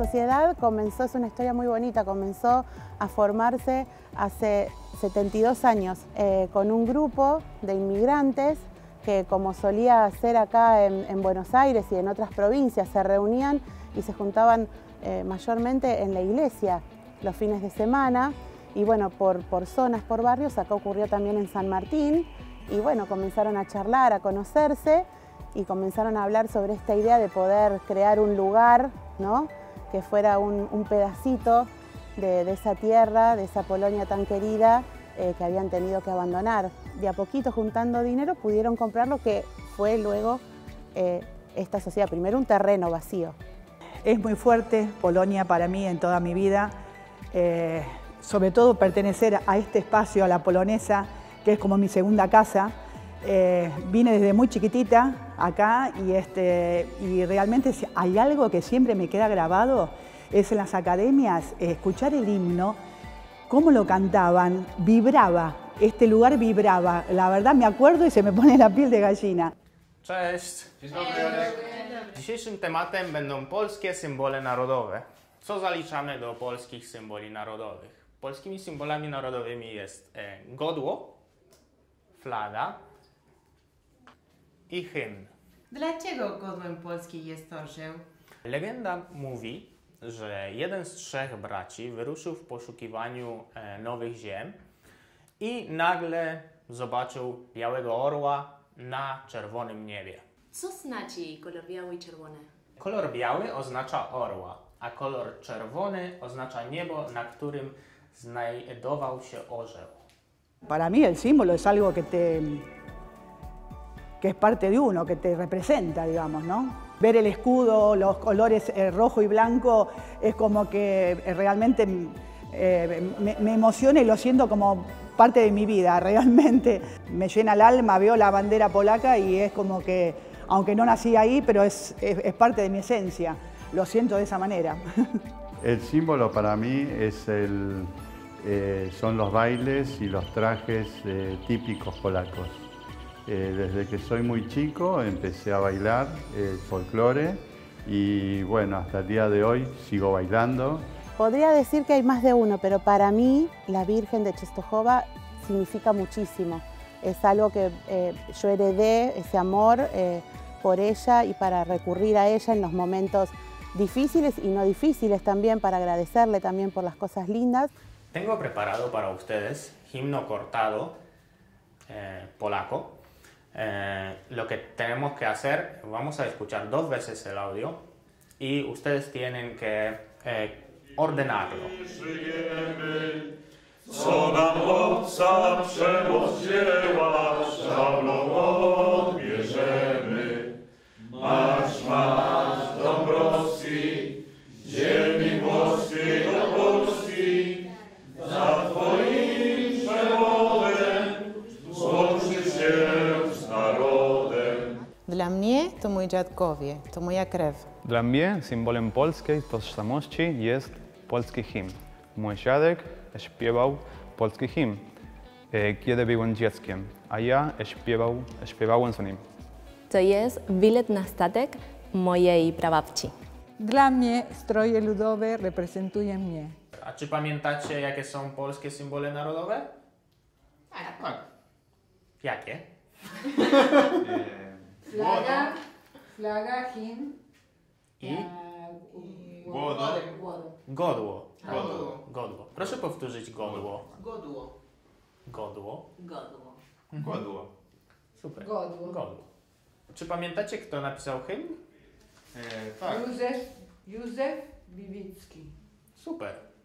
sociedad comenzó, es una historia muy bonita, comenzó a formarse hace 72 años con un grupo de inmigrantes que, como solía ser acá en Buenos Aires y en otras provincias, se reunían y se juntaban mayormente en la iglesia los fines de semana. Y bueno, por zonas, por barrios, acá ocurrió también en San Martín. Y bueno, comenzaron a charlar, a conocerse y comenzaron a hablar sobre esta idea de poder crear un lugar, ¿no?, que fuera un pedacito de esa tierra, de esa Polonia tan querida que habían tenido que abandonar. De a poquito, juntando dinero, pudieron comprar lo que fue luego esta sociedad. Primero un terreno vacío. Es muy fuerte Polonia para mí en toda mi vida, sobre todo pertenecer a este espacio, a la Polonesa, que es como mi segunda casa. Vine desde muy chiquitita acá y realmente si hay algo que siempre me queda grabado, es en las academias, escuchar el himno, cómo lo cantaban, vibraba, este lugar vibraba. La verdad me acuerdo y se me pone la piel de gallina. Cześć! Dzień dobry. Dzisiejszym tematem będą polskie symbole narodowe. Co zaliczamy do polskich symboli narodowych? Polskimi symbolami narodowymi jest godło, flaga i hymn. Dlaczego godłem Polski jest orzeł? Legenda mówi, że jeden z trzech braci wyruszył w poszukiwaniu nowych ziem i nagle zobaczył białego orła na czerwonym niebie. Co znaczy kolor biały i czerwony? Kolor biały oznacza orła, a kolor czerwony oznacza niebo, na którym znajdował się orzeł. Para mí el símbolo es algo que es parte de uno, que te representa, digamos, ¿no? Ver el escudo, los colores rojo y blanco, es como que realmente me emociona y lo siento como parte de mi vida, realmente. Me llena el alma, veo la bandera polaca y es como que, aunque no nací ahí, pero es parte de mi esencia. Lo siento de esa manera. El símbolo para mí es son los bailes y los trajes típicos polacos. Desde que soy muy chico empecé a bailar el folclore y bueno, hasta el día de hoy sigo bailando. Podría decir que hay más de uno, pero para mí la Virgen de Częstochowa significa muchísimo. Es algo que yo heredé, ese amor por ella y para recurrir a ella en los momentos difíciles y no difíciles también, para agradecerle también por las cosas lindas. Tengo preparado para ustedes himno cortado polaco. Lo que tenemos que hacer, vamos a escuchar 2 veces el audio y ustedes tienen que ordenarlo. Co nam obca przemoc dzieła, szablą odbierzemy. Marsz, marsz, Dąbrowski, ziemi włoskiej do Polski, za twoim przewodem złączy się z narodem. Dla mnie to moi dziadkowie, to moja krew. Dla mnie symbolem polskiej tożsamości jest polski hymn. Mój dziadek śpiewał polski hymn, kiedy byłem dzieckiem, a ja śpiewałem z nim. To jest bilet na statek mojej prababci. Dla mnie stroje ludowe reprezentują mnie. A czy pamiętacie, jakie są polskie symbole narodowe? Tak. Jakie? Flaga, hymn I? Godło. Godło. Proszę powtórzyć godło. Godło. Godło. Godło. Godło. Super. Godło. Czy pamiętacie, kto napisał hymn? Tak. Józef Wybicki. Super.